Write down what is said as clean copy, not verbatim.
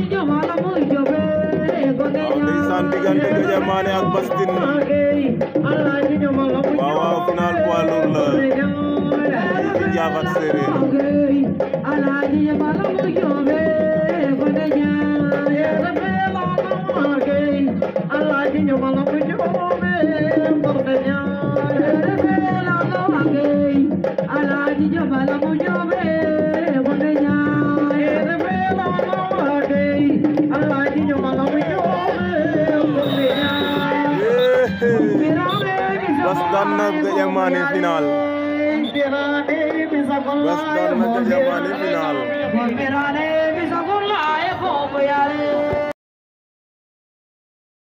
ndeysaan diggante Gandia Mané ak Bastin waaw final poids lourd la ci Ndiaffate Sereer Bas daan na Gandia Mané final Bas daan na Gandia Mané final